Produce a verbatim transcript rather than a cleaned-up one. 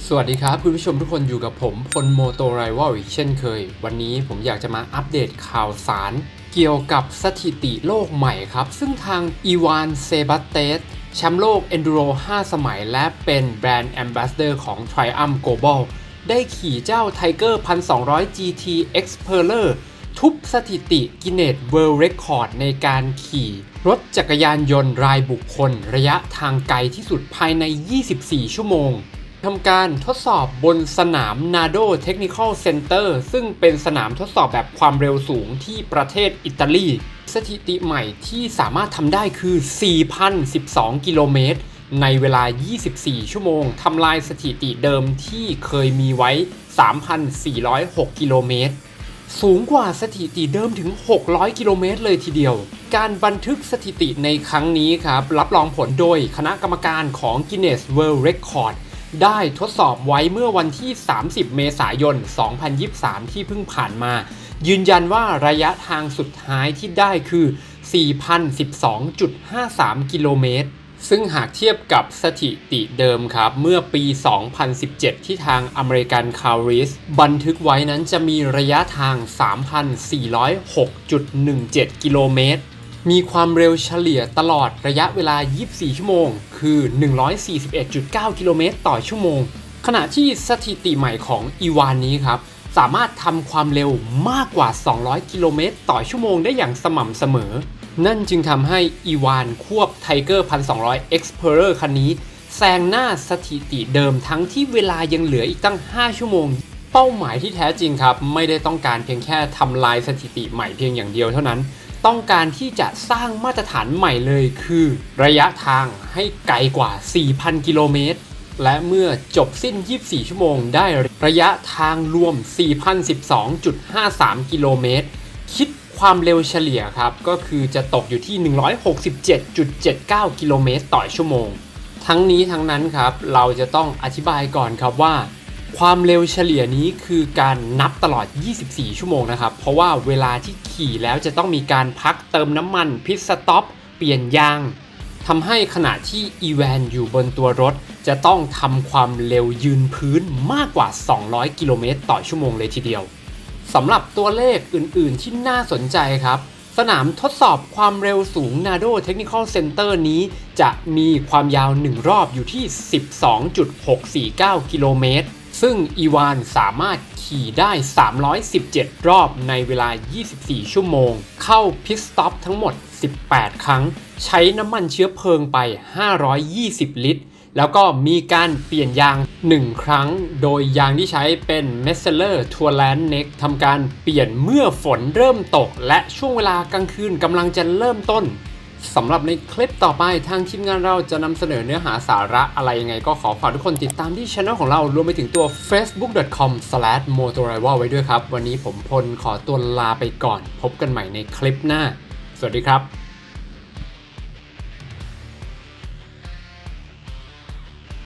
สวัสดีครับคุณผู้ชมทุกคนอยู่กับผมพลโมโตไรวัลอีกเช่นเคยวันนี้ผมอยากจะมาอัปเดตข่าวสารเกี่ยวกับสถิติโลกใหม่ครับซึ่งทางอีวานเซบัสเตสแชมป์โลก Enduro ห้าสมัยและเป็นแบรนด์ Ambassador ของ Triumph Global ได้ขี่เจ้า Tiger หนึ่งพันสองร้อย จี ที Explorer ทุบสถิติ Guinness World Record ในการขี่รถจักรยานยนต์รายบุคคลระยะทางไกลที่สุดภายในยี่สิบสี่ชั่วโมงทำการทดสอบบนสนาม Nardo Technical Center ซึ่งเป็นสนามทดสอบแบบความเร็วสูงที่ประเทศอิตาลีสถิติใหม่ที่สามารถทำได้คือ สี่พันสิบสอง กิโลเมตรในเวลา ยี่สิบสี่ ชั่วโมงทำลายสถิติเดิมที่เคยมีไว้ สามพันสี่ร้อยหก กิโลเมตรสูงกว่าสถิติเดิมถึง หกร้อย กิโลเมตรเลยทีเดียวการบันทึกสถิติในครั้งนี้ครับรับรองผลโดยคณะกรรมการของ Guinness World Recordได้ทดสอบไว้เมื่อวันที่ สามสิบ เมษายน สองพันยี่สิบสาม ที่เพิ่งผ่านมายืนยันว่าระยะทางสุดท้ายที่ได้คือ สี่พันสิบสองจุดห้าสาม กิโลเมตรซึ่งหากเทียบกับสถิติเดิมครับเมื่อปี สองพันสิบเจ็ด ที่ทางอเมริกันคาร์ริสบันทึกไว้นั้นจะมีระยะทาง สามพันสี่ร้อยหกจุดหนึ่งเจ็ด กิโลเมตรมีความเร็วเฉลี่ยตลอดระยะเวลา ยี่สิบสี่ ชั่วโมงคือ หนึ่งร้อยสี่สิบเอ็ดจุดเก้า กิโลเมตรต่อชั่วโมงขณะที่สถิติใหม่ของอีวานนี้ครับสามารถทำความเร็วมากกว่า สองร้อย กิโลเมตรต่อชั่วโมงได้อย่างสม่ำเสมอนั่นจึงทำให้อีวานควบ Tiger หนึ่งพันสองร้อย Explorer คันนี้แซงหน้าสถิติเดิมทั้งที่เวลายังเหลืออีกตั้ง ห้า ชั่วโมงเป้าหมายที่แท้จริงครับไม่ได้ต้องการเพียงแค่ทำลายสถิติใหม่เพียงอย่างเดียวเท่านั้นต้องการที่จะสร้างมาตรฐานใหม่เลยคือระยะทางให้ไกลกว่า สี่พัน กิโลเมตรและเมื่อจบสิ้น ยี่สิบสี่ ชั่วโมงได้ระยะทางรวม สี่พันสิบสองจุดห้าสาม กิโลเมตรคิดความเร็วเฉลี่ยครับก็คือจะตกอยู่ที่ หนึ่งร้อยหกสิบเจ็ดจุดเจ็ดเก้า กิโลเมตรต่อชั่วโมงทั้งนี้ทั้งนั้นครับเราจะต้องอธิบายก่อนครับว่าความเร็วเฉลี่ยนี้คือการนับตลอด ยี่สิบสี่ ชั่วโมงนะครับเพราะว่าเวลาที่ขี่แล้วจะต้องมีการพักเติมน้ำมันพิทสต็อปเปลี่ยนยางทำให้ขณะที่อีแวนอยู่บนตัวรถจะต้องทำความเร็วยืนพื้นมากกว่า สองร้อย กิโลเมตรต่อชั่วโมงเลยทีเดียวสำหรับตัวเลขอื่นๆที่น่าสนใจครับสนามทดสอบความเร็วสูง Nardo Technical Center นี้จะมีความยาวหนึ่งรอบอยู่ที่ สิบสองจุดหกสี่เก้า กิโลเมตรซึ่งอีวานสามารถขี่ได้สามร้อยสิบเจ็ดรอบในเวลา ยี่สิบสี่ ชั่วโมงเข้าพิทสต็อปทั้งหมด สิบแปด ครั้งใช้น้ำมันเชื้อเพลิงไป ห้าร้อยยี่สิบ ลิตรแล้วก็มีการเปลี่ยนยาง หนึ่ง ครั้งโดยยางที่ใช้เป็น Messeler Tourland Next ทำการเปลี่ยนเมื่อฝนเริ่มตกและช่วงเวลากลางคืนกำลังจะเริ่มต้นสำหรับในคลิปต่อไปทางทีมงานเราจะนำเสนอเนื้อหาสาระอะไรยังไงก็ขอฝากทุกคนติดตามที่ช่องของเรารวมไปถึงตัว เฟซบุ๊ก ดอท คอม สแลช โมโตไรวัล ไว้ด้วยครับวันนี้ผมพลขอตัวลาไปก่อนพบกันใหม่ในคลิปหน้าสวัสดีครับ